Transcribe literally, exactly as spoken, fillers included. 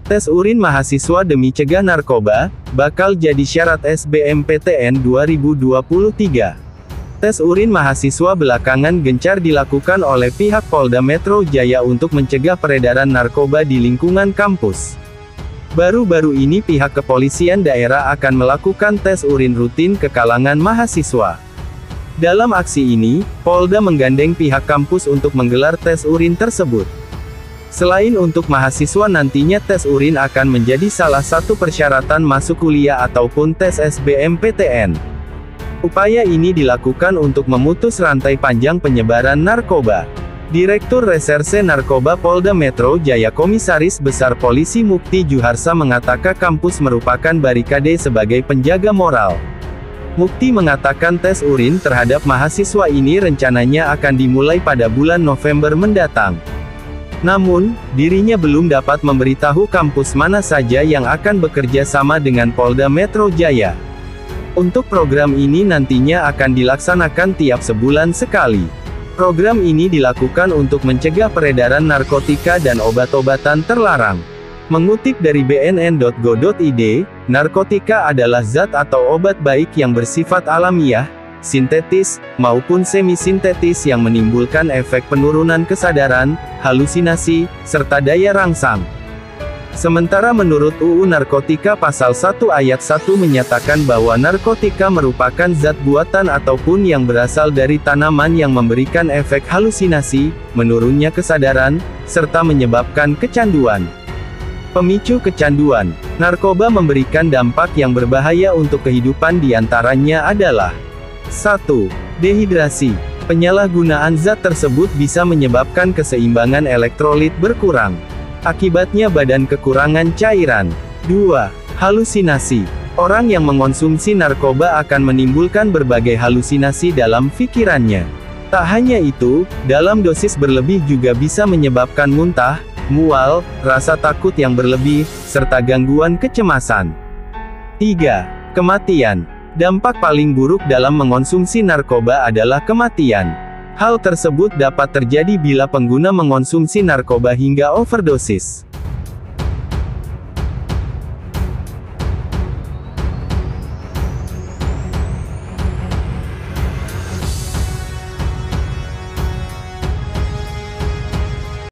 Tes urin mahasiswa demi cegah narkoba, bakal jadi syarat S B M P T N dua ribu dua puluh tiga. Tes urin mahasiswa belakangan gencar dilakukan oleh pihak Polda Metro Jaya untuk mencegah peredaran narkoba di lingkungan kampus. Baru-baru ini pihak kepolisian daerah akan melakukan tes urin rutin ke kalangan mahasiswa. Dalam aksi ini, Polda menggandeng pihak kampus untuk menggelar tes urin tersebut. Selain untuk mahasiswa, nantinya tes urin akan menjadi salah satu persyaratan masuk kuliah ataupun tes S B M P T N. Upaya ini dilakukan untuk memutus rantai panjang penyebaran narkoba. Direktur Reserse Narkoba Polda Metro Jaya Komisaris Besar Polisi Mukti Juharsa mengatakan kampus merupakan barikade sebagai penjaga moral. Mukti mengatakan tes urin terhadap mahasiswa ini rencananya akan dimulai pada bulan November mendatang. Namun, dirinya belum dapat memberitahu kampus mana saja yang akan bekerja sama dengan Polda Metro Jaya. Untuk program ini nantinya akan dilaksanakan tiap sebulan sekali. Program ini dilakukan untuk mencegah peredaran narkotika dan obat-obatan terlarang. Mengutip dari B N N titik go titik I D, narkotika adalah zat atau obat baik yang bersifat alamiah, sintetis, maupun semi-sintetis yang menimbulkan efek penurunan kesadaran, halusinasi, serta daya rangsang. Sementara menurut U U Narkotika Pasal satu Ayat satu menyatakan bahwa narkotika merupakan zat buatan ataupun yang berasal dari tanaman yang memberikan efek halusinasi, menurunnya kesadaran, serta menyebabkan kecanduan. Pemicu kecanduan. Narkoba memberikan dampak yang berbahaya untuk kehidupan, diantaranya adalah satu. Dehidrasi. Penyalahgunaan zat tersebut bisa menyebabkan keseimbangan elektrolit berkurang. Akibatnya badan kekurangan cairan. dua. Halusinasi. Orang yang mengonsumsi narkoba akan menimbulkan berbagai halusinasi dalam pikirannya. Tak hanya itu, dalam dosis berlebih juga bisa menyebabkan muntah, mual, rasa takut yang berlebih, serta gangguan kecemasan. tiga. Kematian. Dampak paling buruk dalam mengonsumsi narkoba adalah kematian. Hal tersebut dapat terjadi bila pengguna mengonsumsi narkoba hingga overdosis.